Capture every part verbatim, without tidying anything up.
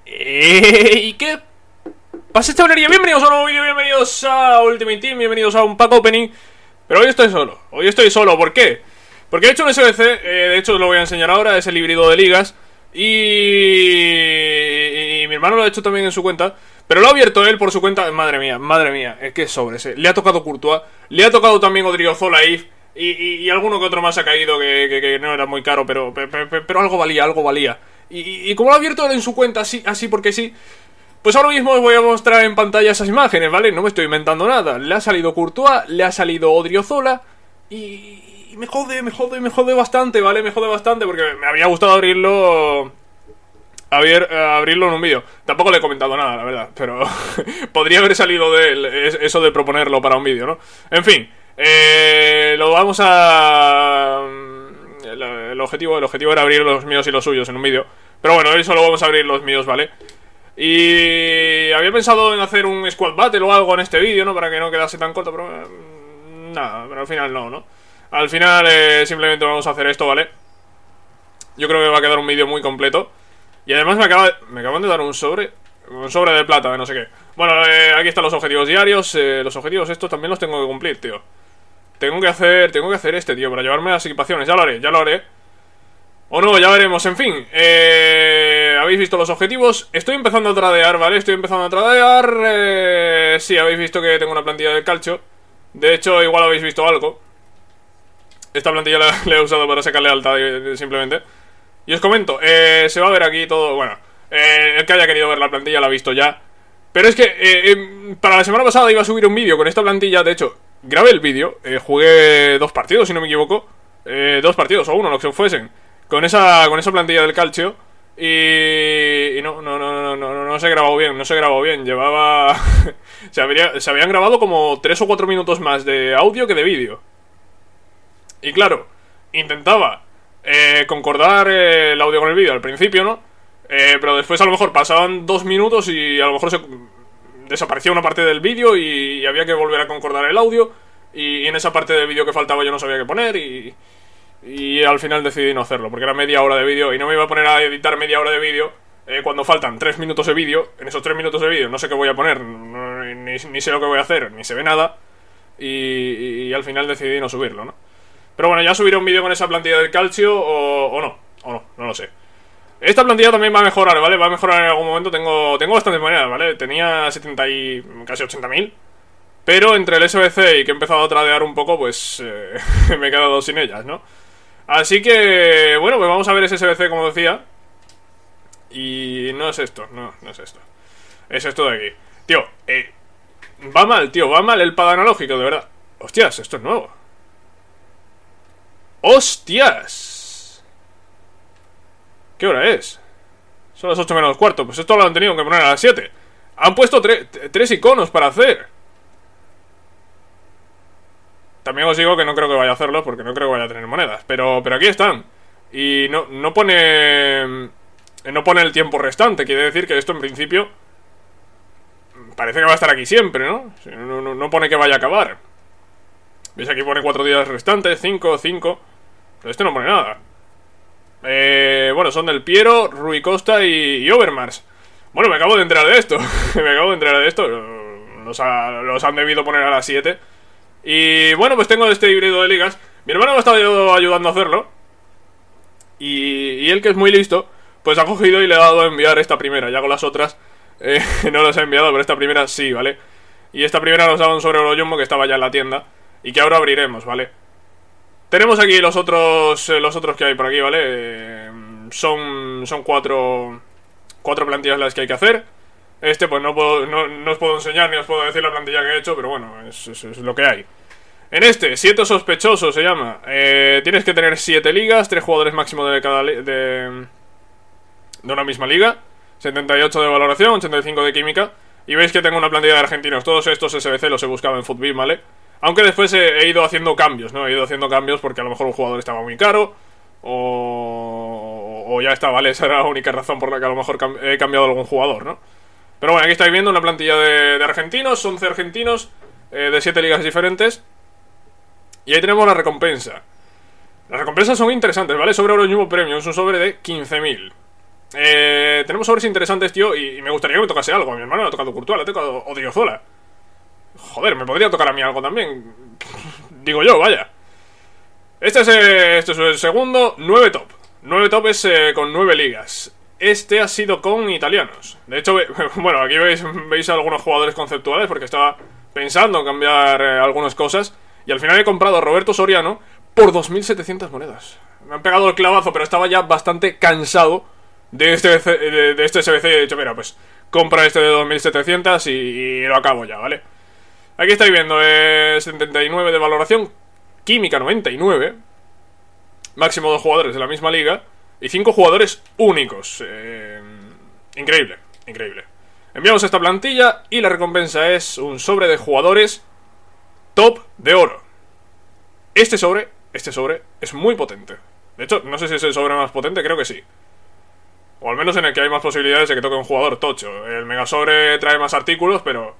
¿Y qué pasa, chavalería? Bienvenidos a un nuevo vídeo, bienvenidos a Ultimate Team, bienvenidos a un pack opening. Pero hoy estoy solo, hoy estoy solo, ¿por qué? Porque he hecho un S B C, eh, de hecho os lo voy a enseñar ahora, es el híbrido de ligas. Y... y mi hermano lo ha hecho también en su cuenta, pero lo ha abierto él por su cuenta. Madre mía, madre mía, es que es sobre ese. Le ha tocado Courtois, le ha tocado también Odriozola y, y, y alguno que otro más ha caído que, que, que no era muy caro, pero, pero, pero algo valía, algo valía. Y, y como lo ha abierto él en su cuenta, así, así porque sí, pues ahora mismo os voy a mostrar en pantalla esas imágenes, ¿vale? No me estoy inventando nada. Le ha salido Courtois, le ha salido Odriozola y... y me jode, me jode, me jode bastante, ¿vale? Me jode bastante porque me había gustado abrirlo... Abrir, uh, abrirlo en un vídeo. Tampoco le he comentado nada, la verdad, pero podría haber salido de él eso de proponerlo para un vídeo, ¿no? En fin, eh, lo vamos a... El, el, objetivo, el objetivo era abrir los míos y los suyos en un vídeo, pero bueno, hoy solo vamos a abrir los míos, ¿vale? Y había pensado en hacer un squad battle o algo en este vídeo, ¿no? Para que no quedase tan corto, pero... Eh, nada, pero al final no, ¿no? Al final eh, simplemente vamos a hacer esto, ¿vale? Yo creo que va a quedar un vídeo muy completo. Y además me, acaba, me acaban de dar un sobre. Un sobre de plata, de no sé qué. Bueno, eh, aquí están los objetivos diarios. eh, Los objetivos estos también los tengo que cumplir, tío. Tengo que hacer, tengo que hacer este, tío, para llevarme las equipaciones. Ya lo haré, ya lo haré. O no, ya veremos, en fin. eh, Habéis visto los objetivos. Estoy empezando a tradear, ¿vale? Estoy empezando a tradear. eh, Sí, habéis visto que tengo una plantilla del calcio. De hecho, igual habéis visto algo. Esta plantilla la, la he usado para sacarle alta, simplemente. Y os comento, eh, se va a ver aquí todo. Bueno, eh, el que haya querido ver la plantilla la ha visto ya. Pero es que eh, eh, para la semana pasada iba a subir un vídeo con esta plantilla. De hecho, grabé el vídeo, eh, jugué dos partidos, si no me equivoco, eh, dos partidos o uno, lo que fuesen, Con esa, con esa plantilla del calcio. Y, y no, no, no, no, no, no, no se grabó bien, no se grabó bien. Llevaba... se, habría, se habían grabado como tres o cuatro minutos más de audio que de vídeo. Y claro, intentaba eh, concordar eh, el audio con el vídeo al principio, ¿no? Eh, pero después a lo mejor pasaban dos minutos y a lo mejor se desaparecía una parte del vídeo y, y había que volver a concordar el audio. Y, y en esa parte del vídeo que faltaba yo no sabía qué poner y... Y al final decidí no hacerlo, porque era media hora de vídeo y no me iba a poner a editar media hora de vídeo eh, cuando faltan tres minutos de vídeo. En esos tres minutos de vídeo no sé qué voy a poner, no, ni, ni sé lo que voy a hacer, ni se ve nada. Y, y, y al final decidí no subirlo, ¿no? Pero bueno, ya subiré un vídeo con esa plantilla del calcio o, o no, o no, no lo sé. Esta plantilla también va a mejorar, ¿vale? Va a mejorar en algún momento, tengo, tengo bastantes monedas, ¿vale? Tenía setenta y casi ochenta mil. Pero entre el S B C y que he empezado a tradear un poco, pues eh, me he quedado sin ellas, ¿no? Así que, bueno, pues vamos a ver ese S B C, como decía. Y no es esto, no, no es esto. Es esto de aquí. Tío, eh, va mal, tío, va mal el pad analógico, de verdad. Hostias, esto es nuevo. ¡Hostias! ¿Qué hora es? Son las ocho menos cuarto, pues esto lo han tenido que poner a las siete. Han puesto tre tres iconos para hacer. También os digo que no creo que vaya a hacerlo, porque no creo que vaya a tener monedas. Pero, pero aquí están. Y no, no pone... No pone el tiempo restante. Quiere decir que esto en principio parece que va a estar aquí siempre, ¿no? No, no, no pone que vaya a acabar. ¿Veis? Aquí pone cuatro días restantes, cinco, cinco. Pero este no pone nada. eh, Bueno, son del Piero, Rui Costa y, y Overmars. Bueno, me acabo de enterar de esto. Me acabo de enterar de esto. Los, ha, los han debido poner a las siete. Y bueno, pues tengo este híbrido de ligas. Mi hermano me ha estado ayudando a hacerlo. Y, y él, que es muy listo, pues ha cogido y le ha dado a enviar esta primera. Ya con las otras eh, no las ha enviado, pero esta primera sí, ¿vale? Y esta primera nos daba un sobre Oro Jumbo que estaba ya en la tienda y que ahora abriremos, ¿vale? Tenemos aquí los otros eh, los otros que hay por aquí, ¿vale? Eh, son, son cuatro Cuatro plantillas las que hay que hacer. Este pues no, puedo, no, no os puedo enseñar ni os puedo decir la plantilla que he hecho, pero bueno, es, es, es lo que hay. En este, siete sospechosos se llama. eh, Tienes que tener siete ligas, tres jugadores máximo de cada de, de una misma liga, setenta y ocho de valoración, ochenta y cinco de química. Y veis que tengo una plantilla de argentinos. Todos estos S B C los he buscado en Futbin, ¿vale? Aunque después he, he ido haciendo cambios, ¿no? He ido haciendo cambios porque a lo mejor un jugador estaba muy caro O, o ya está, ¿vale? Esa era la única razón por la que a lo mejor cam he cambiado algún jugador, ¿no? Pero bueno, aquí estáis viendo una plantilla de, de argentinos, once argentinos, eh, de siete ligas diferentes. Y ahí tenemos la recompensa. Las recompensas son interesantes, ¿vale? Sobre Oro Jumbo Premium es un sobre de quince mil. Eh, tenemos sobres interesantes, tío, y, y me gustaría que me tocase algo. A mi hermano le ha tocado Courtois, le ha tocado Odriozola. Joder, me podría tocar a mí algo también. Digo yo, vaya. Este es, eh, este es el segundo, nueve top. nueve top es eh, con nueve ligas. Este ha sido con italianos. De hecho, bueno, aquí veis, veis algunos jugadores conceptuales porque estaba pensando en cambiar eh, algunas cosas. Y al final he comprado a Roberto Soriano por dos mil setecientas monedas. Me han pegado el clavazo, pero estaba ya bastante cansado de este, de, de este S B C. Y he dicho, mira, pues compra este de dos mil setecientas y, y lo acabo ya, ¿vale? Aquí estáis viendo, eh, setenta y nueve de valoración, química noventa y nueve, máximo dos jugadores de la misma liga y cinco jugadores únicos. Eh, increíble, increíble. Enviamos esta plantilla y la recompensa es un sobre de jugadores top de oro. Este sobre, este sobre es muy potente. De hecho, no sé si es el sobre más potente, creo que sí. O al menos en el que hay más posibilidades de que toque un jugador tocho. El mega sobre trae más artículos, pero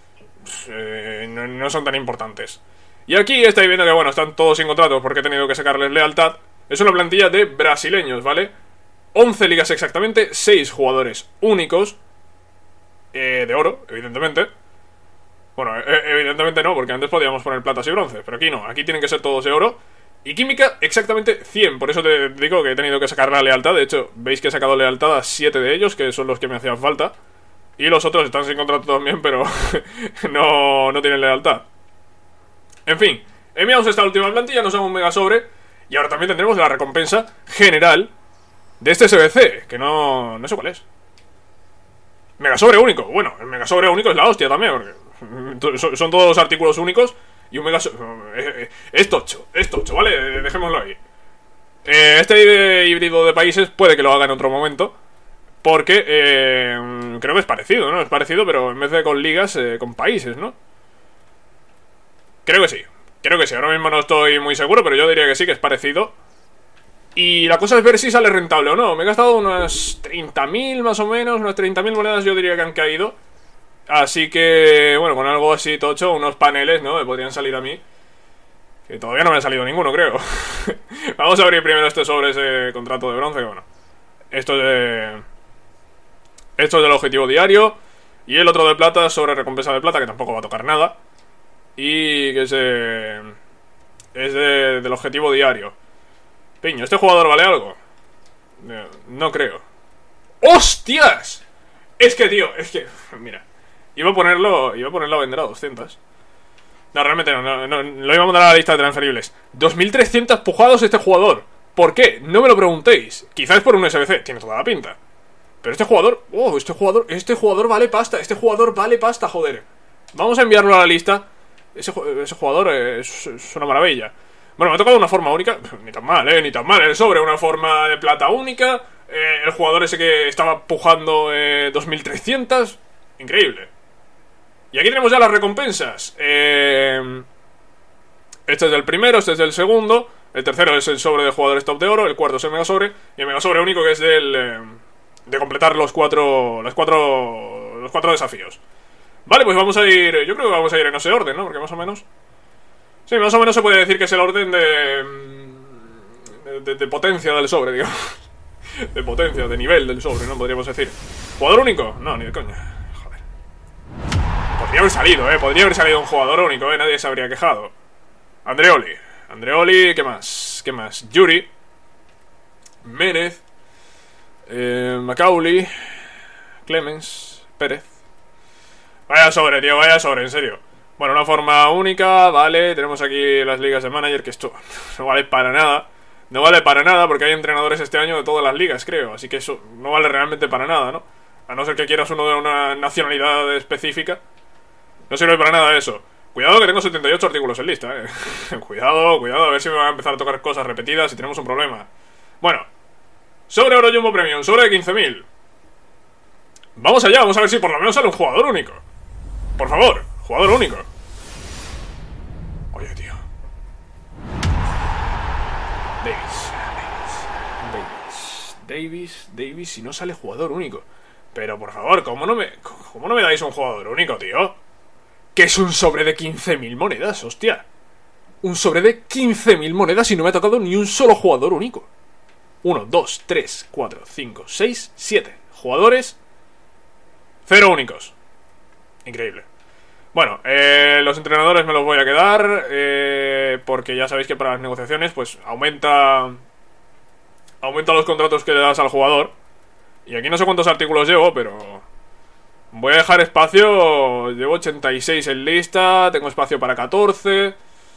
eh, no, no son tan importantes. Y aquí estáis viendo que, bueno, están todos sin contrato porque he tenido que sacarles lealtad. Es una plantilla de brasileños, ¿vale? once ligas exactamente, seis jugadores únicos, eh, de oro, evidentemente. Bueno, eh, evidentemente no, porque antes podíamos poner platas y bronces, pero aquí no, aquí tienen que ser todos de oro. Y química exactamente cien, por eso te digo que he tenido que sacar la lealtad. De hecho, veis que he sacado lealtad a siete de ellos, que son los que me hacían falta. Y los otros están sin contrato también, pero no, no tienen lealtad. En fin, enviamos esta última plantilla, nos damos un mega sobre. Y ahora también tendremos la recompensa general de este S B C, que no, no sé cuál es. Mega sobre único. Bueno, el mega sobre único es la hostia también, porque son todos artículos únicos. Y un mega sobre... Es tocho, es tocho, ¿vale? Dejémoslo ahí. eh, Este híbrido de países puede que lo haga en otro momento, porque eh, creo que es parecido, ¿no? Es parecido, pero en vez de con ligas, eh, con países, ¿no? Creo que sí, creo que sí. Ahora mismo no estoy muy seguro, pero yo diría que sí, que es parecido. Y la cosa es ver si sale rentable o no. Me he gastado unas treinta mil más o menos, unas treinta mil monedas yo diría que han caído. Así que, bueno, con algo así tocho, unos paneles, ¿no? Me podrían salir a mí. Que todavía no me ha salido ninguno, creo. Vamos a abrir primero este sobre ese contrato de bronce, que bueno. Esto es de... Esto es del objetivo diario. Y el otro de plata, sobre recompensa de plata, que tampoco va a tocar nada. Y que es de... Es de, del objetivo diario. Piño, ¿este jugador vale algo? No creo. ¡Hostias! Es que, tío, es que... Mira. Iba a ponerlo, iba a ponerlo a vender a doscientos. No, realmente no, no, no, lo iba a mandar a la lista de transferibles. dos mil trescientos pujados este jugador. ¿Por qué? No me lo preguntéis. Quizás por un S B C, tiene toda la pinta. Pero este jugador, oh, este jugador, este jugador vale pasta, este jugador vale pasta, joder. Vamos a enviarlo a la lista. Ese, ese jugador es, es una maravilla. Bueno, me ha tocado una forma única. Ni tan mal, eh, ni tan mal. El sobre, una forma de plata única. eh, El jugador ese que estaba pujando eh, dos mil trescientos. Increíble. Y aquí tenemos ya las recompensas. eh, Este es el primero, este es el segundo. El tercero es el sobre de jugadores top de oro. El cuarto es el mega sobre. Y el mega sobre único, que es del eh, de completar los cuatro Los cuatro Los cuatro desafíos. Vale, pues vamos a ir. Yo creo que vamos a ir en ese orden, ¿no? Porque más o menos... Sí, más o menos se puede decir que es el orden de... De, de potencia del sobre, digamos. De potencia, de nivel del sobre, ¿no? Podríamos decir. ¿Jugador único? No, ni de coña. Podría haber salido, eh, podría haber salido un jugador único, eh, nadie se habría quejado. Andreoli, Andreoli, ¿qué más? ¿Qué más? Yuri, Mérez, eh, Macaulay, Clemens, Pérez. Vaya sobre, tío, vaya sobre, en serio. Bueno, una forma única, vale. Tenemos aquí las ligas de manager, que esto no vale para nada. No vale para nada porque hay entrenadores este año de todas las ligas, creo. Así que eso no vale realmente para nada, ¿no? A no ser que quieras uno de una nacionalidad específica. No sirve para nada eso. Cuidado que tengo setenta y ocho artículos en lista, eh. Cuidado, cuidado, a ver si me van a empezar a tocar cosas repetidas y tenemos un problema. Bueno, sobre Oro Jumbo Premium, sobre de quince mil. Vamos allá, vamos a ver si por lo menos sale un jugador único. Por favor, jugador único. Oye, tío. Davis, Davis, Davis, Davis, Davis, si no sale jugador único. Pero por favor, ¿cómo no me, cómo no me dais un jugador único, tío? Que es un sobre de quince mil monedas, hostia. Un sobre de quince mil monedas y no me ha tocado ni un solo jugador único. uno, dos, tres, cuatro, cinco, seis, siete jugadores, cero únicos. Increíble. Bueno, eh, los entrenadores me los voy a quedar, eh, porque ya sabéis que para las negociaciones pues aumenta Aumenta los contratos que le das al jugador. Y aquí no sé cuántos artículos llevo, pero voy a dejar espacio. Llevo ochenta y seis en lista, tengo espacio para catorce.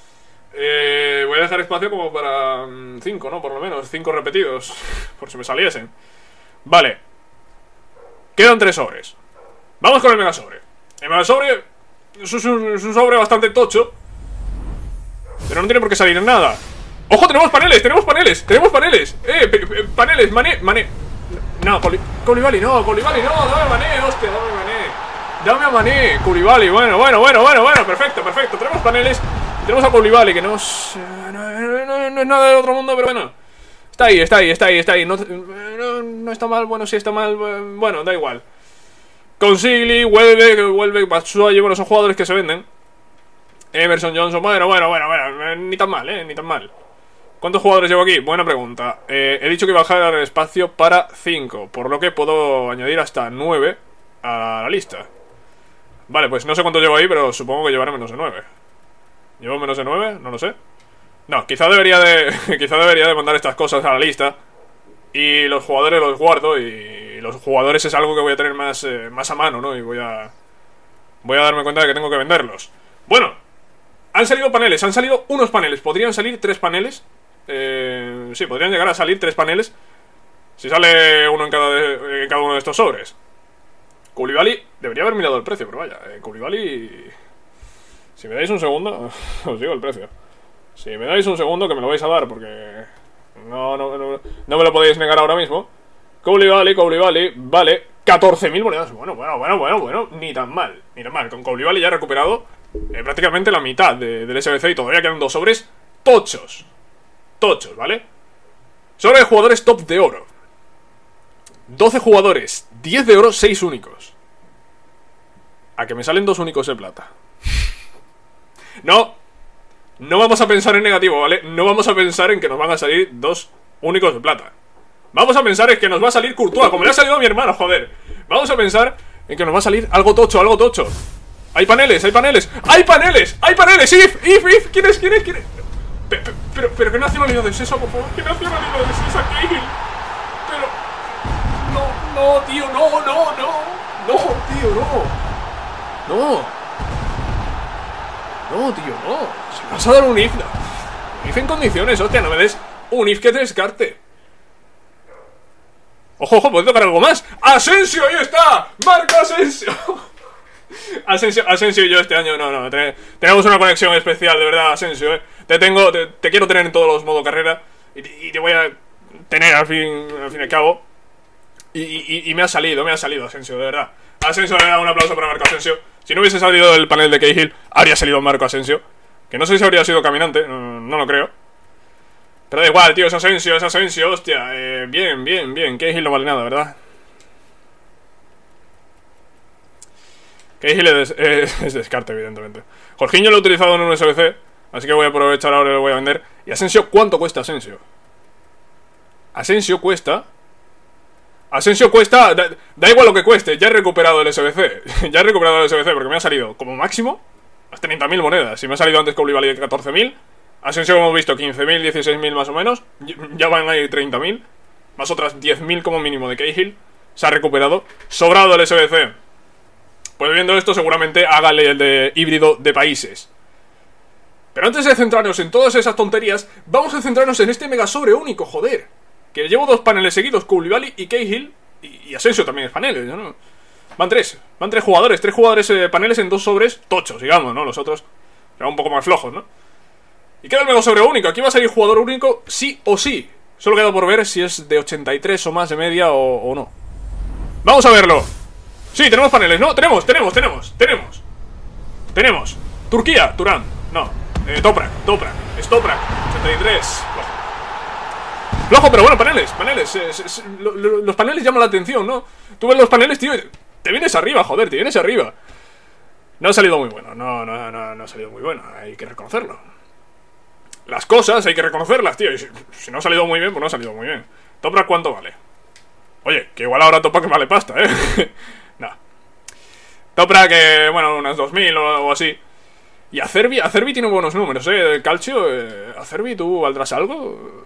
eh, Voy a dejar espacio como para cinco, ¿no? Por lo menos, cinco repetidos, por si me saliesen. Vale. Quedan tres sobres. Vamos con el mega sobre. El mega sobre es un, es un sobre bastante tocho, pero no tiene por qué salir nada. ¡Ojo! ¡Tenemos paneles! ¡Tenemos paneles! ¡Tenemos paneles! ¡Eh! ¡Paneles! ¡Mané! ¡Mané! No, Koulibaly, no, Koulibaly, no, dame a Mané, hostia, dame a Mané. Dame a Mané, Koulibaly, bueno, bueno, bueno, bueno, bueno, perfecto, perfecto. Tenemos paneles, tenemos a Koulibaly, que no es, no, no, no, no es nada del otro mundo, pero bueno. Está ahí, está ahí, está ahí, está ahí. No, no, no está mal, bueno, sí está mal, bueno, da igual. Consigli, vuelve, vuelve, Batshuayi, bueno, son jugadores que se venden. Emerson Johnson, bueno, bueno, bueno, bueno, ni tan mal, eh, ni tan mal. ¿Cuántos jugadores llevo aquí? Buena pregunta. eh, He dicho que iba a dejar espacio para cinco, por lo que puedo añadir hasta nueve a la lista. Vale, pues no sé cuánto llevo ahí, pero supongo que llevaré menos de nueve. ¿Llevo menos de nueve? No lo sé. No, quizá debería de quizá debería de mandar estas cosas a la lista y los jugadores los guardo. Y los jugadores es algo que voy a tener más, eh, más a mano, ¿no? Y voy a Voy a darme cuenta de que tengo que venderlos. Bueno, han salido paneles, han salido unos paneles. Podrían salir tres paneles. Eh, sí, podrían llegar a salir tres paneles si sale uno en cada, de, en cada uno de estos sobres. Koulibaly, debería haber mirado el precio, pero vaya, eh, Koulibaly, si me dais un segundo, os digo el precio. Si me dais un segundo, que me lo vais a dar, porque no, no, no, no me lo podéis negar ahora mismo. Koulibaly, Koulibaly, vale, catorce mil monedas. Bueno, bueno, bueno, bueno, bueno, ni tan mal, ni tan mal. Con Koulibaly ya he recuperado eh, prácticamente la mitad de, del S B C y todavía quedan dos sobres tochos. Tochos, ¿vale? Sobre de jugadores top de oro. doce jugadores, diez de oro, seis únicos. A que me salen dos únicos de plata. No, no vamos a pensar en negativo, ¿vale? No vamos a pensar en que nos van a salir dos únicos de plata. Vamos a pensar en que nos va a salir Courtois, como le ha salido a mi hermano, joder. Vamos a pensar en que nos va a salir algo tocho, algo tocho. Hay paneles, hay paneles, hay paneles, hay paneles. If, if, if, ¿quién es, quién es, quién es? Pero, pero, pero ¿qué nacionalidad es esa, por favor? ¿Qué nacionalidad es esa, Cahill? Pero... No, no, tío, no, no, no. No, tío, no. No. No, tío, no. Si vas a dar un if, no. Un if en condiciones, hostia, no me des un if que te descarte. Ojo, ojo, puede tocar algo más. ¡Asensio, ahí está! ¡Marco Asensio! Asensio, Asensio y yo este año, no, no, te, tenemos una conexión especial, de verdad, Asensio, eh. Te tengo, te, te quiero tener en todos los modos carrera y, y te voy a tener al fin, al fin y al cabo. Y, y, y me ha salido, me ha salido Asensio, de verdad. Asensio, le da un aplauso para Marco Asensio. Si no hubiese salido del panel de Cahill, habría salido Marco Asensio. Que no sé si habría sido caminante, no, no lo creo. Pero da igual, tío, es Asensio, es Asensio, hostia. Eh, bien, bien, bien, Cahill no vale nada, ¿verdad? Cahill es, es, es descarte, evidentemente. Jorginho lo he utilizado en un S B C, así que voy a aprovechar ahora y lo voy a vender. ¿Y Asensio cuánto cuesta Asensio? Asensio cuesta... Asensio cuesta... Da, da igual lo que cueste, ya he recuperado el S B C. Ya he recuperado el S B C porque me ha salido como máximo las treinta mil monedas. Si me ha salido antes Koulibaly de catorce mil, Asensio, como hemos visto, quince mil, dieciséis mil más o menos. Ya van ahí treinta mil, más otras diez mil como mínimo de Cahill. Se ha recuperado. Sobrado el S B C. Pues viendo esto, seguramente hágale el de híbrido de países. Pero antes de centrarnos en todas esas tonterías, vamos a centrarnos en este mega sobre único, joder. Que llevo dos paneles seguidos, Koulibaly y Cahill. Y, y Asensio también es paneles, ¿no? Van tres, van tres jugadores, tres jugadores eh, paneles en dos sobres tochos, digamos, ¿no? Los otros serán un poco más flojos, ¿no? Y queda el mega sobre único, aquí va a salir jugador único sí o sí. Solo queda por ver si es de ochenta y tres o más de media o, o no. ¡Vamos a verlo! Sí, tenemos paneles, ¿no? Tenemos, tenemos, tenemos, tenemos Tenemos Turquía, Turán, no eh, Toprak, Toprak, Stoprak, ochenta y tres. Flojo, flojo, pero bueno, paneles, paneles es, es, lo, lo, los paneles llaman la atención, ¿no? Tú ves los paneles, tío, te vienes arriba, joder, te vienes arriba. No ha salido muy bueno, no, no, no, no ha salido muy bueno, hay que reconocerlo. Las cosas hay que reconocerlas, tío, y si, si no ha salido muy bien, pues no ha salido muy bien. Toprak, ¿cuánto vale? Oye, que igual ahora Toprak vale pasta, ¿eh? No. Toprak, que, bueno, unas dos mil o, o así. Y Acerbi, Acerbi tiene buenos números, ¿eh? El Calcio, eh, Acerbi, ¿tú valdrás algo?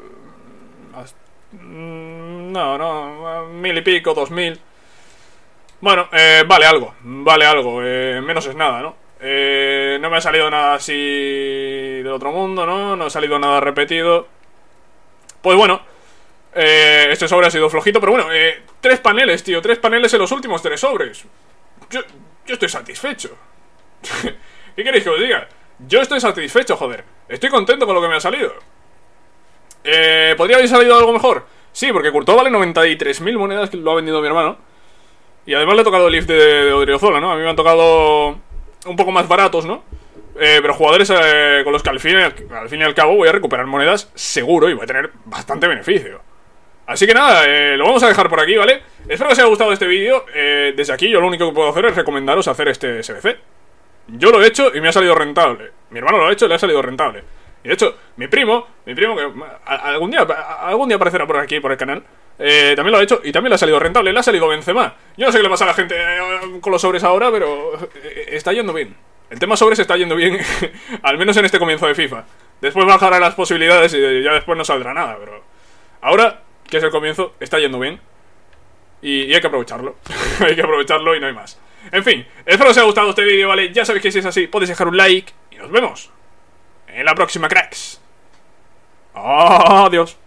No, no, mil y pico, dos mil. Bueno, eh, vale algo, vale algo, eh, menos es nada, ¿no? Eh, no me ha salido nada así del otro mundo, ¿no? No ha salido nada repetido. Pues bueno, eh, este sobre ha sido flojito, pero bueno, eh, tres paneles, tío, tres paneles en los últimos tres sobres. Yo, yo estoy satisfecho. ¿Qué queréis que os diga? Yo estoy satisfecho, joder. Estoy contento con lo que me ha salido. Eh, ¿podría haber salido algo mejor? Sí, porque Courtois vale noventa y tres mil monedas, que lo ha vendido mi hermano. Y además le ha tocado el lift de, de Odriozola, ¿no? A mí me han tocado un poco más baratos, ¿no? Eh, pero jugadores eh, con los que al fin, al fin y al cabo voy a recuperar monedas seguro y voy a tener bastante beneficio. Así que nada, eh, lo vamos a dejar por aquí, ¿vale? Espero que os haya gustado este vídeo. eh, Desde aquí yo lo único que puedo hacer es recomendaros hacer este S B C. Yo lo he hecho y me ha salido rentable. Mi hermano lo ha hecho y le ha salido rentable. Y de hecho, mi primo, mi primo que algún día, algún día aparecerá por aquí, por el canal, eh, también lo ha hecho y también le ha salido rentable, le ha salido Benzema. Yo no sé qué le pasa a la gente eh, con los sobres ahora, pero eh, está yendo bien. El tema sobres está yendo bien, al menos en este comienzo de FIFA. Después bajará las posibilidades y ya después no saldrá nada, pero ahora, que es el comienzo, está yendo bien. Y, y hay que aprovecharlo. Hay que aprovecharlo y no hay más. En fin, espero que os haya gustado este vídeo, ¿vale? Ya sabéis que si es así, podéis dejar un like y nos vemos en la próxima, cracks. Adiós.